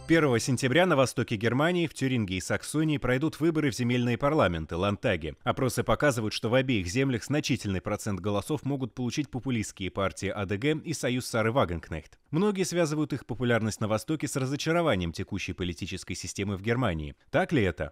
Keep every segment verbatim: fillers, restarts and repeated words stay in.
первого сентября на востоке Германии, в Тюрингии и Саксонии пройдут выборы в земельные парламенты, ландтаги. Опросы показывают, что в обеих землях значительный процент голосов могут получить популистские партии А Д Г и Союз Сары Вагенкнехт. Многие связывают их популярность на Востоке с разочарованием текущей политической системы в Германии. Так ли это?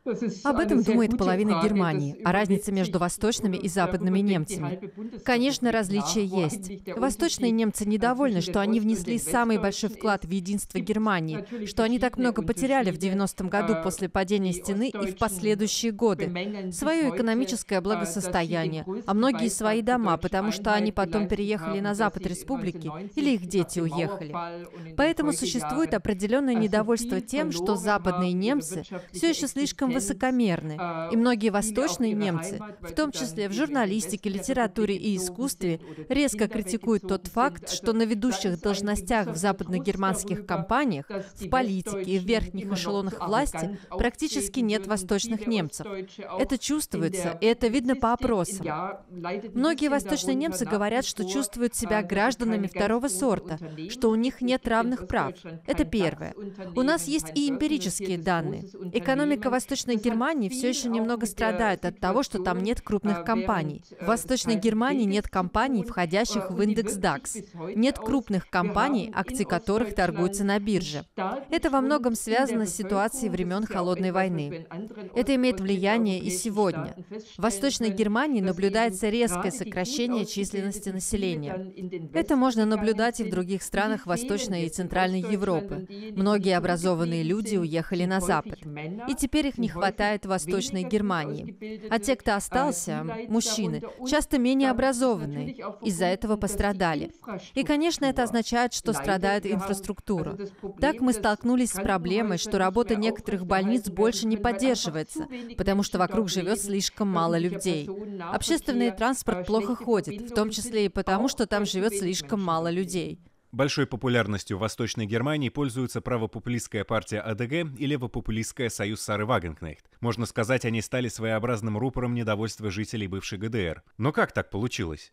Об этом думает половина Германии, о разнице между восточными и западными немцами. Конечно, различия есть. Восточные немцы недовольны, что они внесли самый большой вклад в единство Германии, что они так много потеряли в девяностом году после падения стены и в последующие годы. Свое экономическое благосостояние, а многие свои дома, потому что они потом переехали на запад республики или их дети уехали. Поэтому существует определенное недовольство тем, что западные немцы все еще слишком высокомерны, и многие восточные немцы, в том числе в журналистике, литературе и искусстве, резко критикуют тот факт, что на ведущих должностях в западногерманских компаниях, в политике и в верхних эшелонах власти практически нет восточных немцев. Это чувствуется, и это видно по опросам. Многие восточные немцы говорят, что чувствуют себя гражданами второго сорта, что у них нет равных прав. Это первое. У нас есть и эмпирические данные. Экономика Восточной Германии все еще немного страдает от того, что там нет крупных компаний. В Восточной Германии нет компаний, входящих в индекс дакс. Нет крупных компаний, акции которых торгуются на бирже. Это во многом связано с ситуацией времен Холодной войны. Это имеет влияние и сегодня. В Восточной Германии наблюдается резкое сокращение численности населения. Это можно наблюдать и в других странах Восточной и Центральной Европы. Многие образованные люди уехали на Запад. И теперь их не хватает в Восточной Германии. А те, кто остался, мужчины, часто менее образованные, из-за этого пострадали. И, конечно, это означает, что страдает инфраструктура. Так мы столкнулись с проблемой, что работа некоторых больниц больше не поддерживается, потому что вокруг живет слишком мало людей. Общественный транспорт плохо ходит, в том числе и потому, что там живет слишком мало людей. Большой популярностью в Восточной Германии пользуются правопопулистская партия А Д Г и левопопулистская Союз Сары Вагенкнехт. Можно сказать, они стали своеобразным рупором недовольства жителей бывшей Г Д Р. Но как так получилось?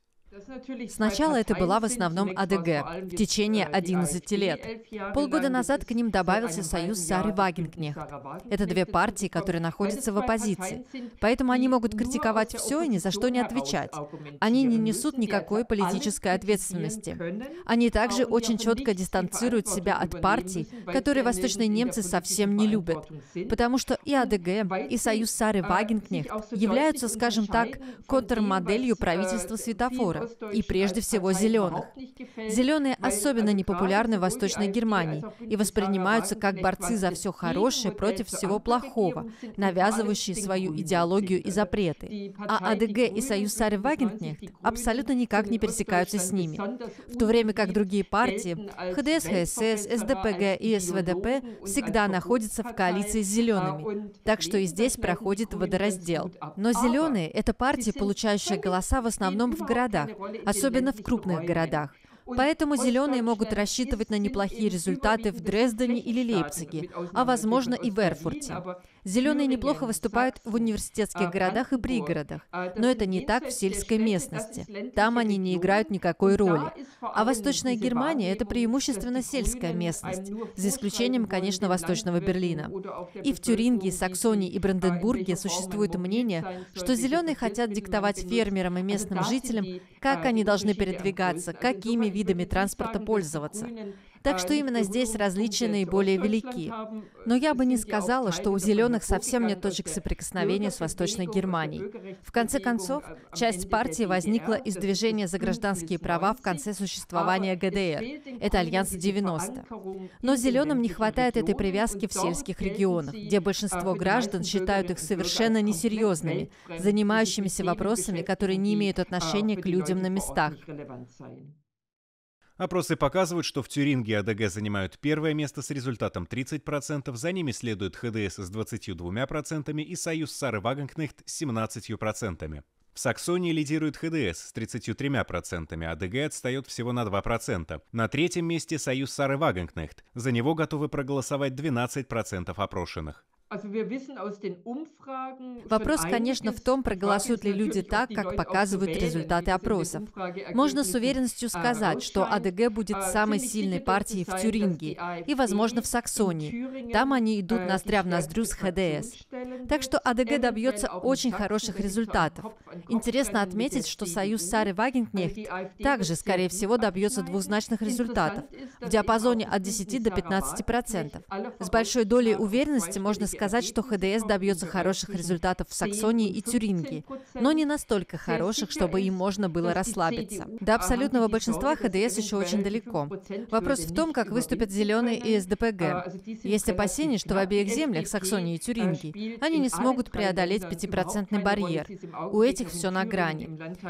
Сначала это была в основном А Д Г в течение одиннадцати лет. Полгода назад к ним добавился Союз Сары Вагенкнехт. Это две партии, которые находятся в оппозиции. Поэтому они могут критиковать все и ни за что не отвечать. Они не несут никакой политической ответственности. Они также очень четко дистанцируют себя от партий, которые восточные немцы совсем не любят. Потому что и А Д Г, и Союз Сары Вагенкнехт являются, скажем так, контрмоделью правительства светофора. И прежде всего зеленых. Зеленые особенно непопулярны в Восточной Германии и воспринимаются как борцы за все хорошее против всего плохого, навязывающие свою идеологию и запреты. А А Д Г и Союз Сары Вагенкнехт абсолютно никак не пересекаются с ними. В то время как другие партии, Х Д С, Х С С, С Д П Г и С В Д П, всегда находятся в коалиции с зелеными. Так что и здесь проходит водораздел. Но зеленые — это партии, получающие голоса в основном в городах, особенно в крупных городах. Поэтому зеленые могут рассчитывать на неплохие результаты в Дрездене или Лейпциге, а возможно и в Эрфурте. Зеленые неплохо выступают в университетских городах и пригородах, но это не так в сельской местности. Там они не играют никакой роли. А Восточная Германия — это преимущественно сельская местность, за исключением, конечно, Восточного Берлина. И в Тюрингии, Саксонии и Бранденбурге существует мнение, что зеленые хотят диктовать фермерам и местным жителям, как они должны передвигаться, какими видами транспорта пользоваться. Так что именно здесь различия наиболее велики. Но я бы не сказала, что у зеленых совсем нет точек соприкосновения с Восточной Германией. В конце концов, часть партии возникла из движения за гражданские права в конце существования Г Д Р. Это Альянс девяносто. Но зеленым не хватает этой привязки в сельских регионах, где большинство граждан считают их совершенно несерьезными, занимающимися вопросами, которые не имеют отношения к людям на местах. Опросы показывают, что в Тюрингии А Д Г занимают первое место с результатом тридцать процентов, за ними следует Х Д С с двадцатью двумя процентами и Союз Сары Вагенкнехт с семнадцатью процентами. В Саксонии лидирует Х Д С с тридцатью тремя процентами, А Д Г отстает всего на два процента. На третьем месте Союз Сары Вагенкнехт. За него готовы проголосовать двенадцать процентов опрошенных. Вопрос, конечно, в том, проголосуют ли люди так, как показывают результаты опросов. Можно с уверенностью сказать, что АДГ будет самой сильной партией в Тюрингии и, возможно, в Саксонии. Там они идут ноздря в ноздрю с ХДС. Так что АДГ добьется очень хороших результатов. Интересно отметить, что союз Сары Вагенкнехт также, скорее всего, добьется двузначных результатов в диапазоне от десяти до пятнадцати процентов. С большой долей уверенности можно сказать, что ХДС добьется хороших результатов в Саксонии и Тюрингии, но не настолько хороших, чтобы им можно было расслабиться. До абсолютного большинства ХДС еще очень далеко. Вопрос в том, как выступят зеленые и СДПГ. Есть опасения, что в обеих землях, Саксонии и Тюрингии, они не смогут преодолеть пятипроцентный барьер. У этих все на грани.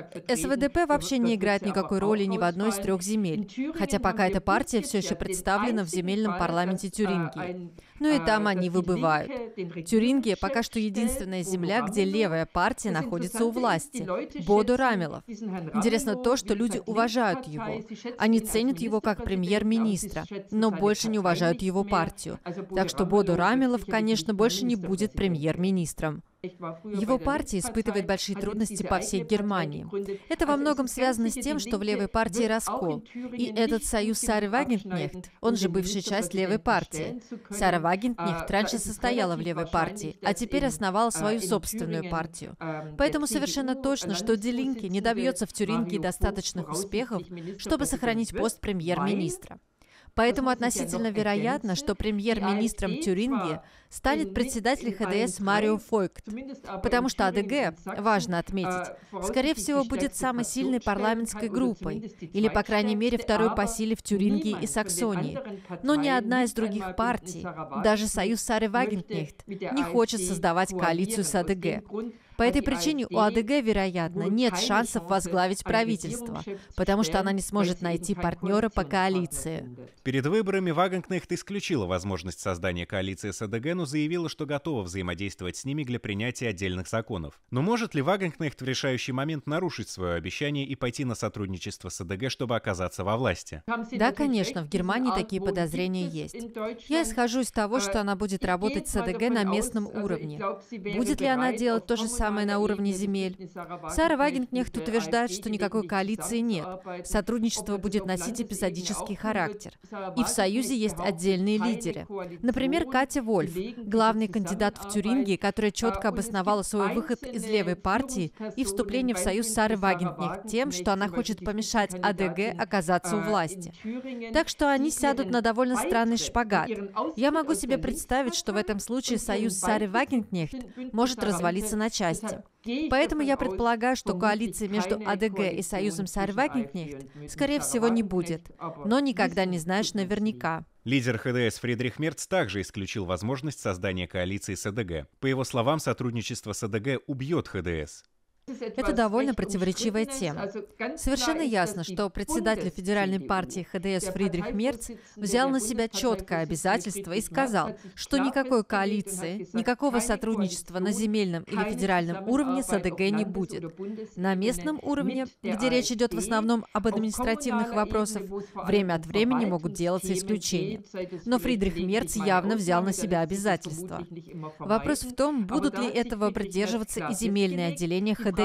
СВДП вообще не играет никакой роли ни в одной из трех земель, хотя пока эта партия все еще представлена в земельном парламенте Тюрингии. Ну и там они выбывают. Тюрингия пока что единственная земля, где левая партия находится у власти. Бодо Рамилов. Интересно то, что люди уважают его. Они ценят его как премьер-министра, но больше не уважают его партию. Так что Бодо Рамилов, конечно, больше не будет премьер-министром. Его партия испытывает большие трудности по всей Германии. Это во многом связано с тем, что в левой партии раскол. И этот союз Сары Вагенкнехт, он же бывшая часть левой партии. Сара Вагенкнехт раньше состояла в левой партии, а теперь основала свою собственную партию. Поэтому совершенно точно, что Die Linke не добьется в Тюрингии достаточных успехов, чтобы сохранить пост премьер-министра. Поэтому относительно вероятно, что премьер-министром Тюрингии станет председатель ХДС Марио Фойкт, потому что АДГ, важно отметить, скорее всего, будет самой сильной парламентской группой, или, по крайней мере, второй по силе в Тюрингии и Саксонии. Но ни одна из других партий, даже союз Сары Вагенкнехт, не хочет создавать коалицию с АДГ. По этой причине у АДГ, вероятно, нет шансов возглавить правительство, потому что она не сможет найти партнера по коалиции. Перед выборами Вагенкнехт исключила возможность создания коалиции с АДГ, но заявила, что готова взаимодействовать с ними для принятия отдельных законов. Но может ли Вагенкнехт в решающий момент нарушить свое обещание и пойти на сотрудничество с АДГ, чтобы оказаться во власти? Да, конечно, в Германии такие подозрения есть. Я исхожу из того, что она будет работать с АДГ на местном уровне. Будет ли она делать то же самое самое на уровне земель? Сара Вагенкнехт утверждает, что никакой коалиции нет. Сотрудничество будет носить эпизодический характер. И в Союзе есть отдельные лидеры. Например, Катя Вольф, главный кандидат в Тюрингии, которая четко обосновала свой выход из левой партии и вступление в союз Сары Вагенкнехт тем, что она хочет помешать АДГ оказаться у власти. Так что они сядут на довольно странный шпагат. Я могу себе представить, что в этом случае союз Сары Вагенкнехт может развалиться на части. Поэтому я предполагаю, что коалиции между АДГ и союзом Сары Вагенкнехт, скорее всего, не будет. Но никогда не знаешь наверняка. Лидер ХДС Фридрих Мерц также исключил возможность создания коалиции с АДГ. По его словам, сотрудничество с АДГ убьет ХДС. Это довольно противоречивая тема. Совершенно ясно, что председатель федеральной партии ХДС Фридрих Мерц взял на себя четкое обязательство и сказал, что никакой коалиции, никакого сотрудничества на земельном или федеральном уровне с АДГ не будет. На местном уровне, где речь идет в основном об административных вопросах, время от времени могут делаться исключения. Но Фридрих Мерц явно взял на себя обязательства. Вопрос в том, будут ли этого придерживаться и земельные отделения ХДС.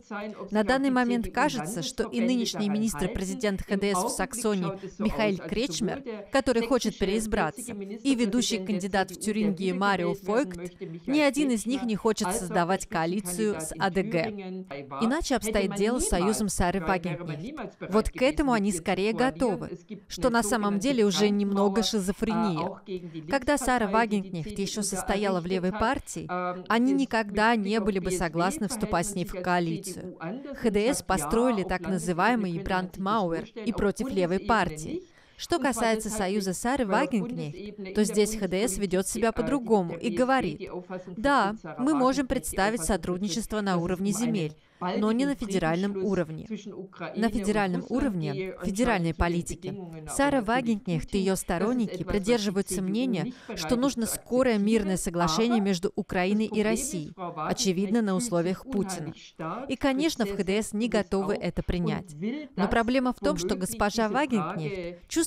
На данный момент кажется, что и нынешний министр-президент ХДС в Саксонии Михаэль Кречмер, который хочет переизбраться, и ведущий кандидат в Тюрингии Марио Фойкт, ни один из них не хочет создавать коалицию с АДГ. Иначе обстоит дело с союзом Сары Вагенкнехт. Вот к этому они скорее готовы, что на самом деле уже немного шизофрения. Когда Сара Вагенкнехт еще состояла в левой партии, они никогда не были бы согласны вступать с ней в коалицию. ХДС построили так называемый Брандмауэр и против левой партии. Что касается союза Сары Вагенкнехт, то здесь ХДС ведет себя по-другому и говорит: да, мы можем представить сотрудничество на уровне земель, но не на федеральном уровне. На федеральном уровне, федеральной политики, Сара Вагенкнехт и ее сторонники придерживаются мнения, что нужно скорое мирное соглашение между Украиной и Россией, очевидно, на условиях Путина. И, конечно, в ХДС не готовы это принять. Но проблема в том, что госпожа Вагенкнехт чувствует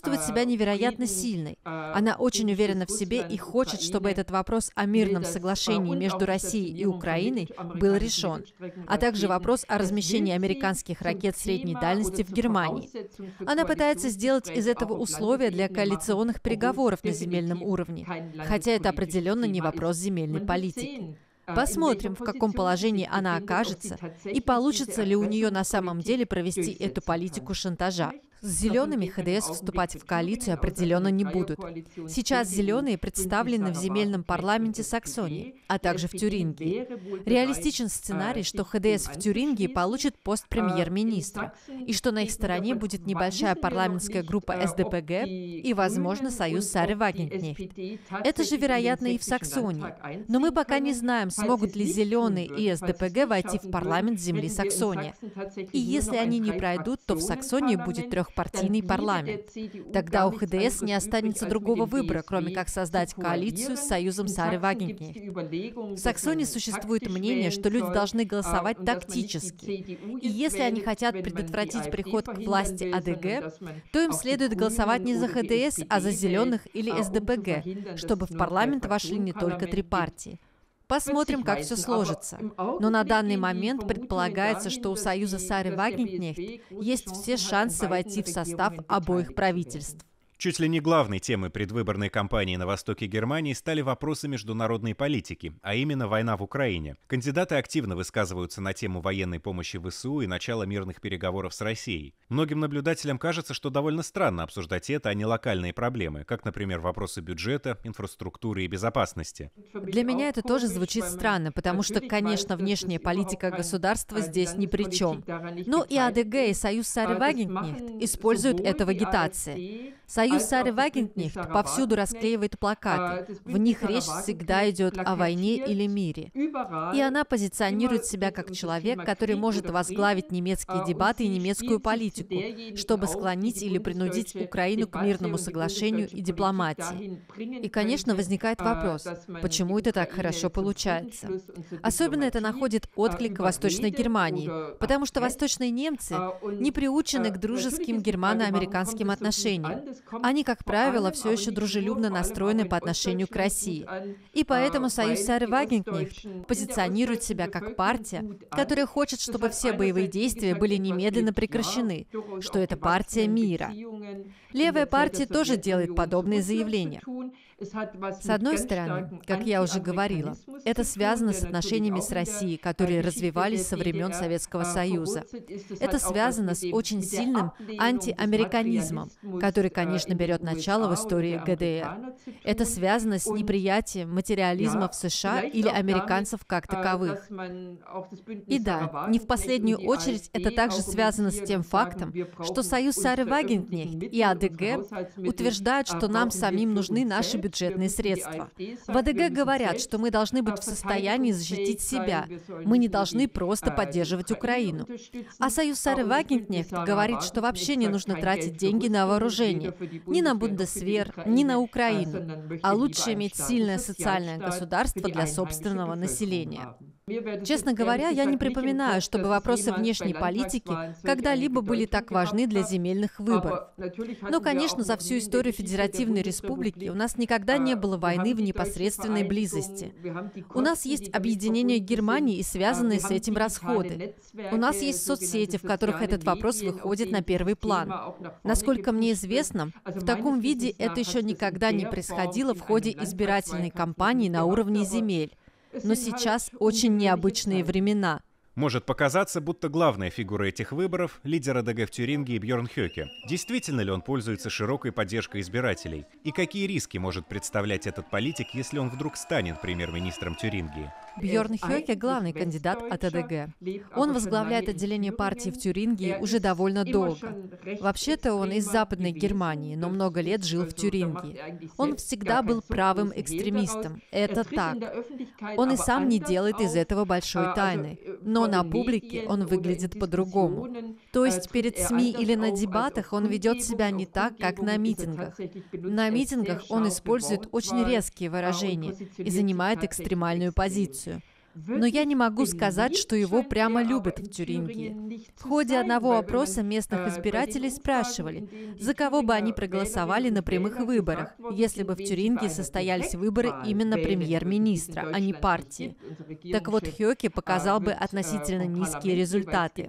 чувствует себя невероятно сильной. Она очень уверена в себе и хочет, чтобы этот вопрос о мирном соглашении между Россией и Украиной был решен, а также вопрос о размещении американских ракет средней дальности в Германии. Она пытается сделать из этого условия для коалиционных переговоров на земельном уровне, хотя это определенно не вопрос земельной политики. Посмотрим, в каком положении она окажется, и получится ли у нее на самом деле провести эту политику шантажа. С зелеными ХДС вступать в коалицию определенно не будут. Сейчас зеленые представлены в земельном парламенте Саксонии, а также в Тюрингии. Реалистичен сценарий, что ХДС в Тюрингии получит пост премьер-министра, и что на их стороне будет небольшая парламентская группа СДПГ и, возможно, союз Сары Вагенкнехт. Это же вероятно и в Саксонии. Но мы пока не знаем, смогут ли зеленые и СДПГ войти в парламент земли Саксония. И если они не пройдут, то в Саксонии будет трехпартийный парламент. Тогда у ХДС не останется другого выбора, кроме как создать коалицию с союзом Сары Вагенкнехт. В Саксонии существует мнение, что люди должны голосовать тактически. И если они хотят предотвратить приход к власти АДГ, то им следует голосовать не за ХДС, а за зеленых или СДПГ, чтобы в парламент вошли не только три партии. Посмотрим, как все сложится. Но на данный момент предполагается, что у союза Сары Вагенкнехт есть все шансы войти в состав обоих правительств. Чуть ли не главной темой предвыборной кампании на востоке Германии стали вопросы международной политики, а именно война в Украине. Кандидаты активно высказываются на тему военной помощи ВСУ и начала мирных переговоров с Россией. Многим наблюдателям кажется, что довольно странно обсуждать это, а не локальные проблемы, как, например, вопросы бюджета, инфраструктуры и безопасности. Для меня это тоже звучит странно, потому что, конечно, внешняя политика государства здесь ни при чем. Но и АДГ, и союз Сары Вагенкнехт используют это в агитации. Союз Сары Вагенкнехт повсюду расклеивает плакаты. В них речь всегда идет о войне или мире. И она позиционирует себя как человек, который может возглавить немецкие дебаты и немецкую политику, чтобы склонить или принудить Украину к мирному соглашению и дипломатии. И, конечно, возникает вопрос, почему это так хорошо получается? Особенно это находит отклик в Восточной Германии, потому что восточные немцы не приучены к дружеским германо-американским отношениям. Они, как правило, все еще дружелюбно настроены по отношению к России. И поэтому союз Сары Вагенкнехт позиционирует себя как партия, которая хочет, чтобы все боевые действия были немедленно прекращены, что это партия мира. Левая партия тоже делает подобные заявления. С одной стороны, как я уже говорила, это связано с отношениями с Россией, которые развивались со времен Советского Союза. Это связано с очень сильным антиамериканизмом, который, конечно, берет начало в истории ГДР. Это связано с неприятием материализма в США или американцев как таковых. И да, не в последнюю очередь, это также связано с тем фактом, что союз Сары Вагенкнехт и АДГ утверждают, что нам самим нужны наши бюджетные средства. В АДГ говорят, что мы должны быть в состоянии защитить себя. Мы не должны просто поддерживать Украину. А союз Сары Вагенкнехт говорит, что вообще не нужно тратить деньги на вооружение. Ни на Бундесвер, ни на Украину. А лучше иметь сильное социальное государство для собственного населения. Честно говоря, я не припоминаю, чтобы вопросы внешней политики когда-либо были так важны для земельных выборов. Но, конечно, за всю историю Федеративной Республики у нас никогда не было войны в непосредственной близости. У нас есть объединение Германии и связанные с этим расходы. У нас есть соцсети, в которых этот вопрос выходит на первый план. Насколько мне известно, в таком виде это еще никогда не происходило в ходе избирательной кампании на уровне земель. Но сейчас очень необычные времена. Может показаться, будто главная фигура этих выборов – лидер АДГ в Тюрингии Бьорн Хёке. Действительно ли он пользуется широкой поддержкой избирателей? И какие риски может представлять этот политик, если он вдруг станет премьер-министром Тюрингии? Бьорн Хёке – главный кандидат от АДГ. Он возглавляет отделение партии в Тюрингии уже довольно долго. Вообще-то он из Западной Германии, но много лет жил в Тюрингии. Он всегда был правым экстремистом. Это так. Он и сам не делает из этого большой тайны. Но на публике он выглядит по-другому. То есть перед СМИ или на дебатах он ведет себя не так, как на митингах. На митингах он использует очень резкие выражения и занимает экстремальную позицию. Но я не могу сказать, что его прямо любят в Тюрингии. В ходе одного опроса местных избирателей спрашивали, за кого бы они проголосовали на прямых выборах, если бы в Тюрингии состоялись выборы именно премьер-министра, а не партии. Так вот, Хёке показал бы относительно низкие результаты.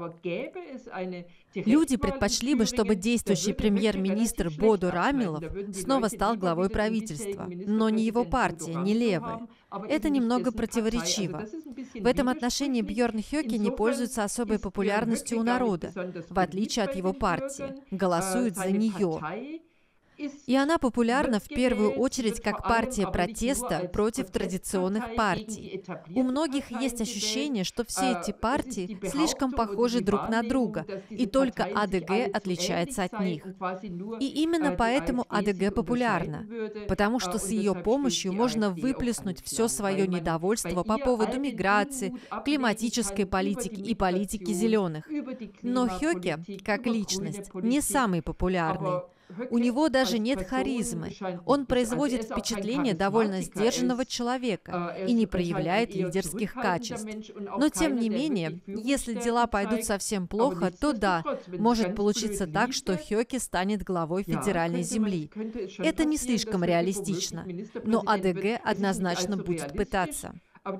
Люди предпочли бы, чтобы действующий премьер-министр Бодо Рамилов снова стал главой правительства, но не его партия, не левые. Это немного противоречиво. В этом отношении Бьорн Хёке не пользуется особой популярностью у народа, в отличие от его партии. Голосуют за нее. И она популярна в первую очередь как партия протеста против традиционных партий. У многих есть ощущение, что все эти партии слишком похожи друг на друга, и только А Дэ Гэ отличается от них. И именно поэтому А Дэ Гэ популярна, потому что с ее помощью можно выплеснуть все свое недовольство по поводу миграции, климатической политики и политики зеленых. Но Хёке, как личность, не самый популярный. У него даже нет харизмы. Он производит впечатление довольно сдержанного человека и не проявляет лидерских качеств. Но тем не менее, если дела пойдут совсем плохо, то да, может получиться так, что Хёке станет главой федеральной земли. Это не слишком реалистично, но А Дэ Гэ однозначно будет пытаться.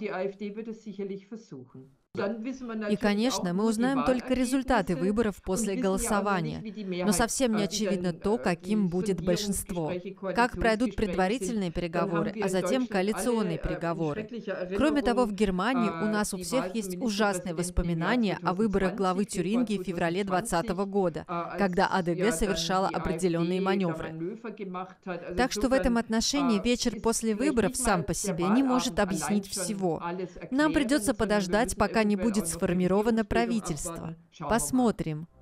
И, конечно, мы узнаем только результаты выборов после голосования, но совсем не очевидно то, каким будет большинство, как пройдут предварительные переговоры, а затем коалиционные переговоры. Кроме того, в Германии у нас у всех есть ужасные воспоминания о выборах главы Тюрингии в феврале двадцатого года, когда А Дэ Гэ совершала определенные маневры. Так что в этом отношении вечер после выборов сам по себе не может объяснить всего. Нам придется подождать, пока не будет сформировано правительство. Посмотрим.